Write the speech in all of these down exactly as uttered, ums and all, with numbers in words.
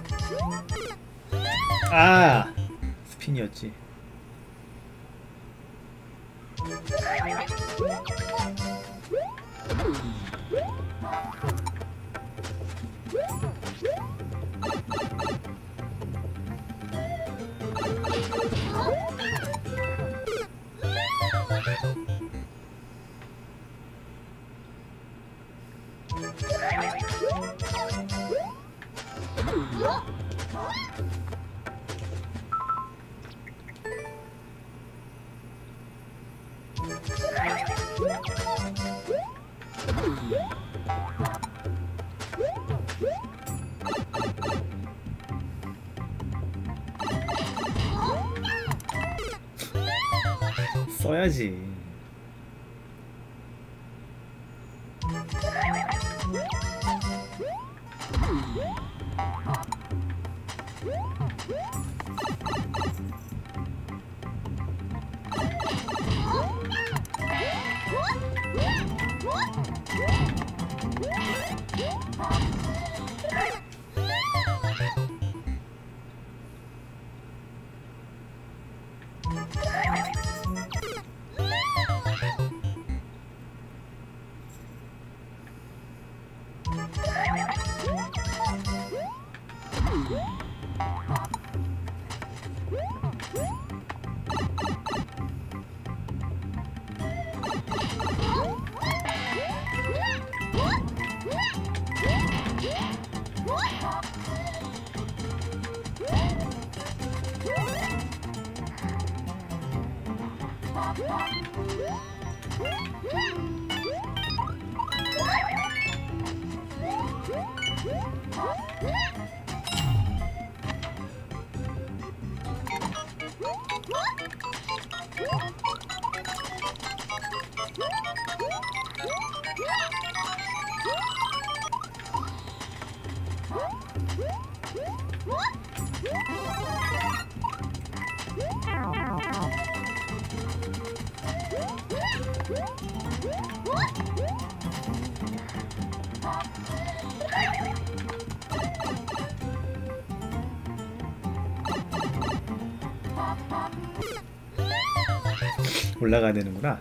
아 스핀이었지. 써야지. 올라가야 되는구나.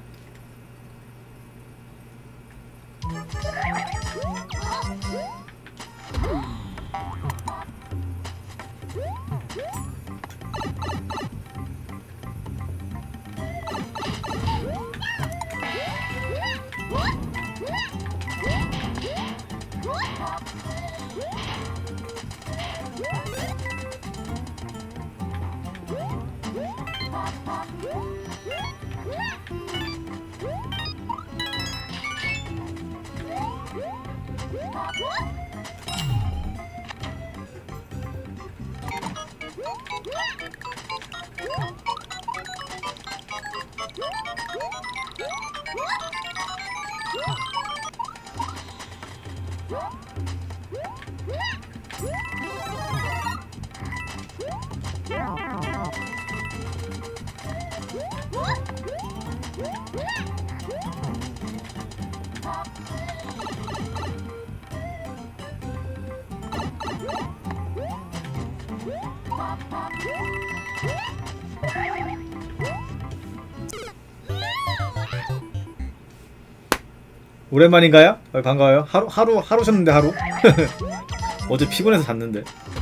오랜만인가요? 어, 반가워요. 하루 하루 하루 셨는데 하루. 어제 피곤해서 잤는데.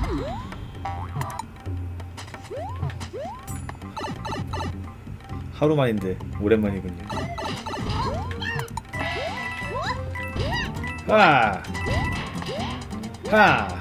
하루만인데 오랜만이군요. 하! 하!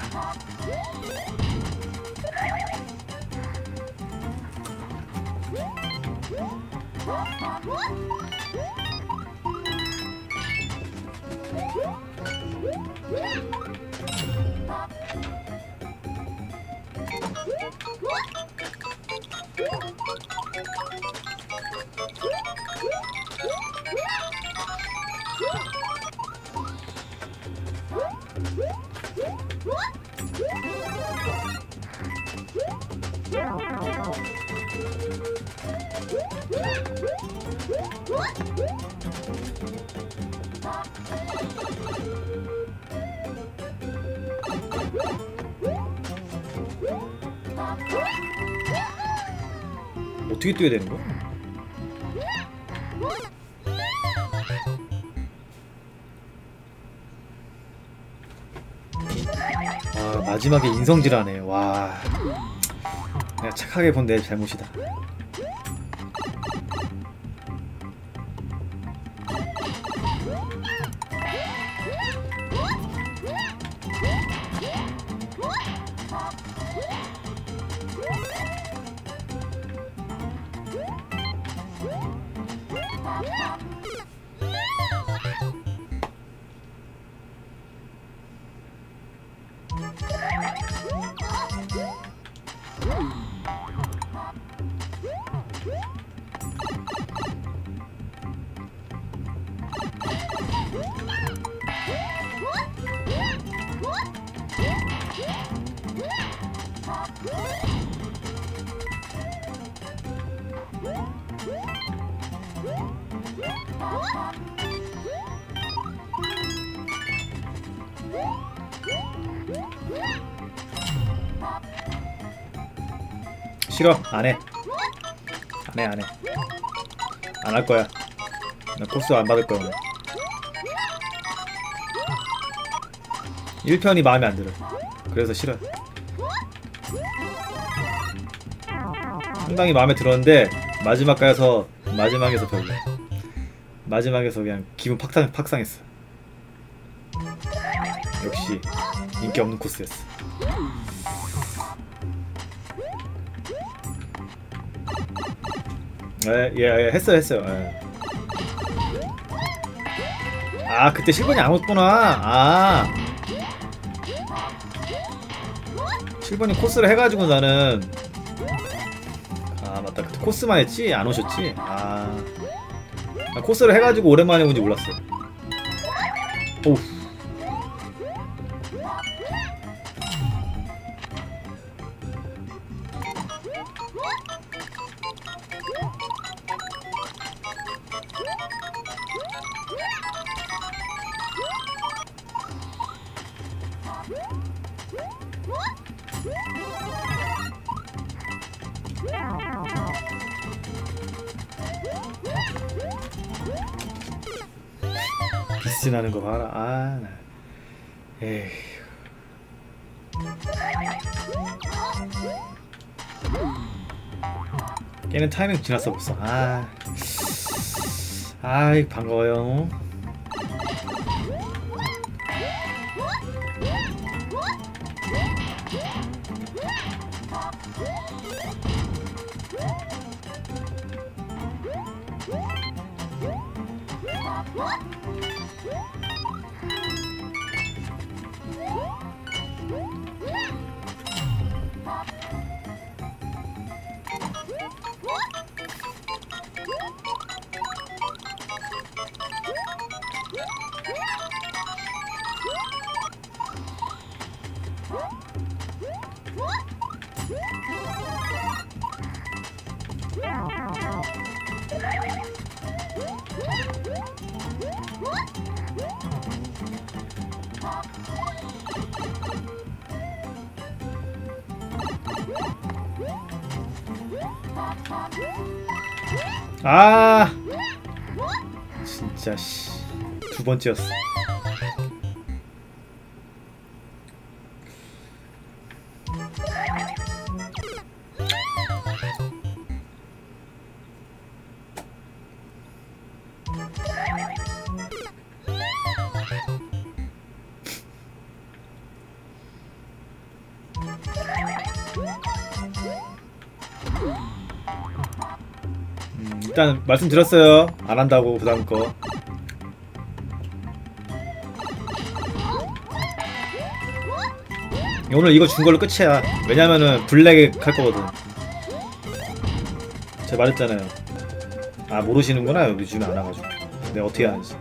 어떻게 뛰어야 되는 거야? 아, 마지막에 인성질하네. 와, 내가 착하게 본 내 잘못이다. 싫어. 안해. 안해 안해. 안 할 거야. 나 코스 안 받을 거야 오늘. 일 편이 마음에 안 들어. 그래서 싫어. 상당히 마음에 들었는데 마지막 가서 마지막에서 별로. 마지막에서 그냥 기분 팍상, 팍상했어. 역시 인기 없는 코스였어. 예, 예, 예, 했어요, 했어요. 예. 아, 그때 칠 번이 안 왔구나. 아, 칠 번이 코스를 해가지고 나는, 아, 맞다. 그때 코스만 했지? 안 오셨지? 아, 나 코스를 해가지고 오랜만에 온지 몰랐어요. 오우. 비스나는 거 봐라. 아, 나. 에이. 걔는 타이밍 지났어 벌써. 아, 아이 반가워요. 아, 진짜 씨, 두 번째였어. 음, 일단 말씀드렸어요. 안 한다고 그다음 거. 오늘 이거 준 걸로 끝이야. 왜냐면은 블랙 할 거거든. 제가 말했잖아요. 아, 모르시는구나. 여기 주면 안 와가지고. 내가 어떻게 하는지.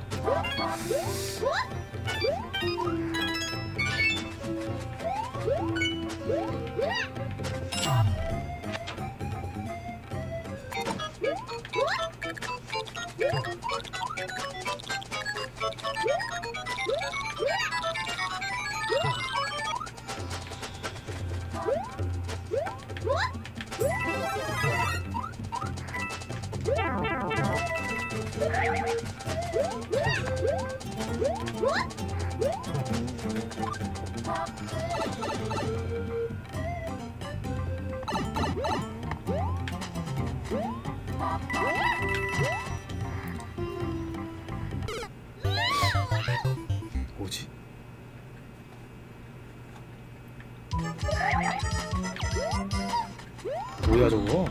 뭐야 저거?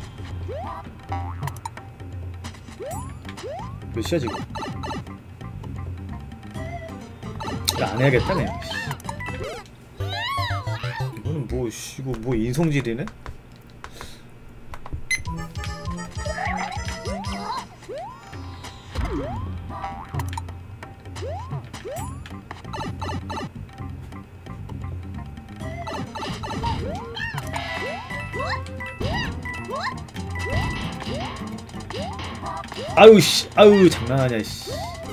몇 시야 지금? 이거 안 해야겠다 그냥. 이거는 뭐 씨, 이거 뭐 인성질이네? 아유 씨, 아유 장난하냐 씨.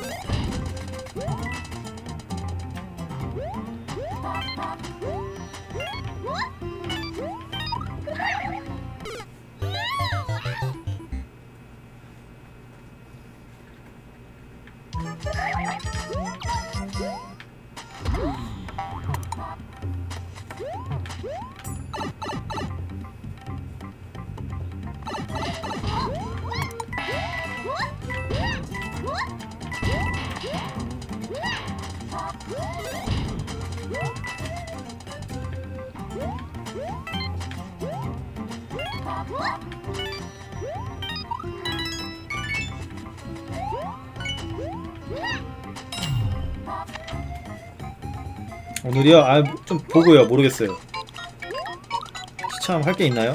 오늘이요? 아, 좀 보고요. 모르겠어요. 시참 할 게 있나요?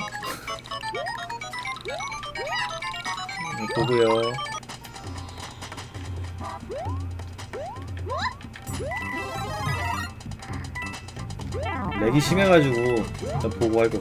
음, 보고요. 렉이 심해가지고 일단 보고 할 거.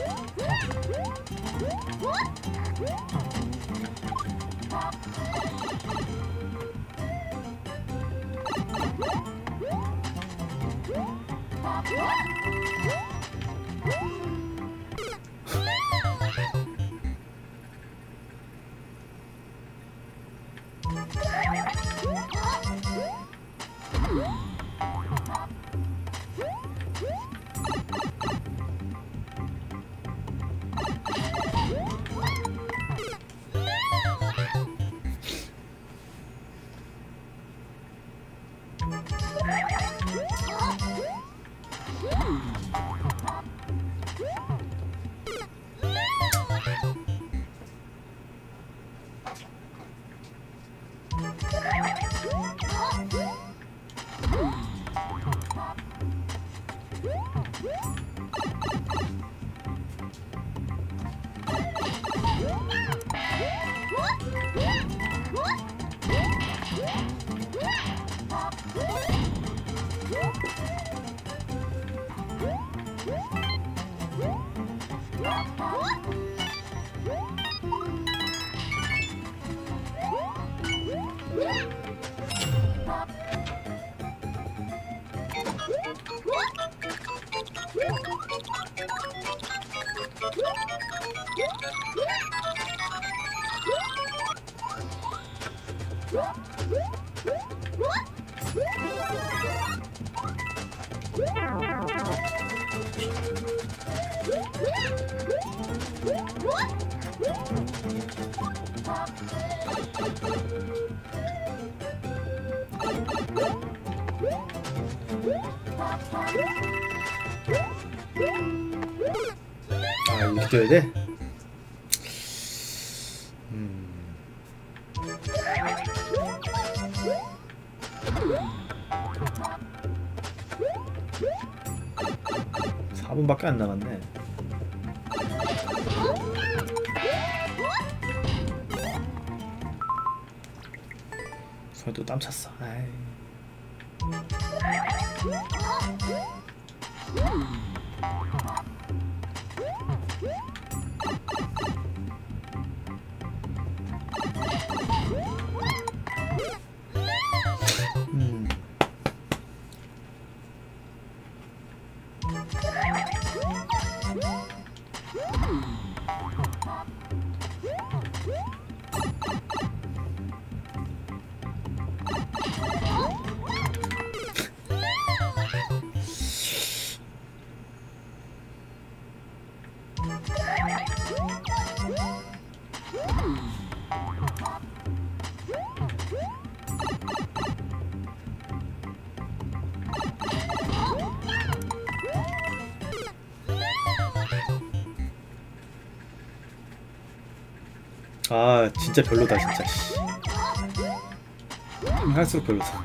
아, 이렇게 돼야 돼? 음. 사 분밖에 안 남았네. 손에 또 땀 찼어. 아이. 음. 아 진짜 별로다 진짜. 씨. 할수록 별로다.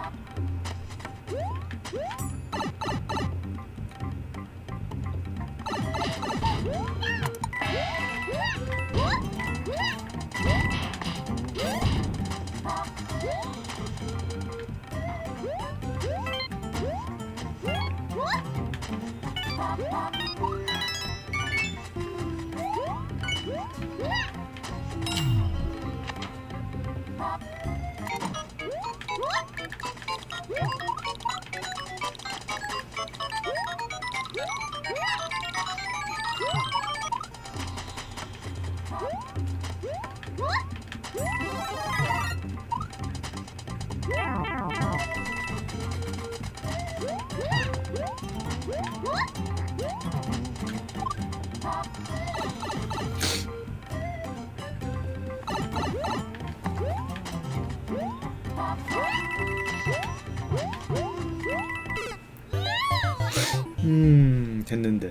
음 됐는데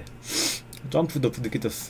점프 너프 늦게 떴어.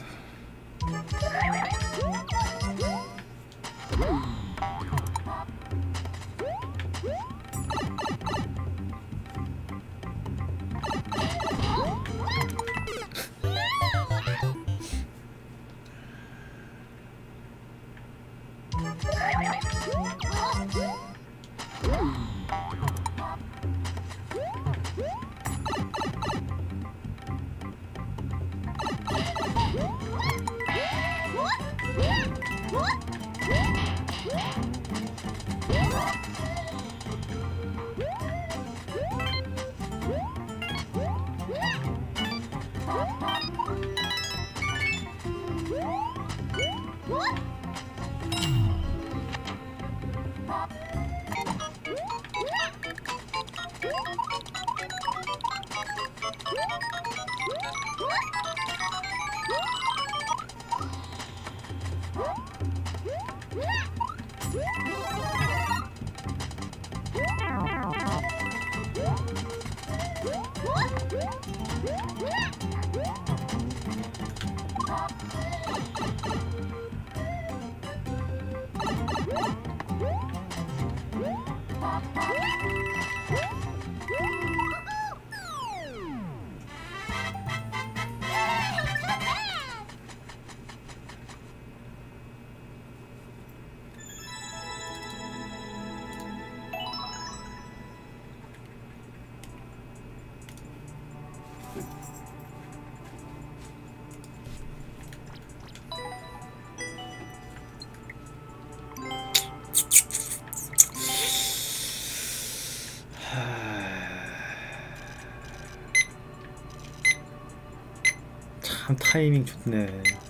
참 타이밍 좋네.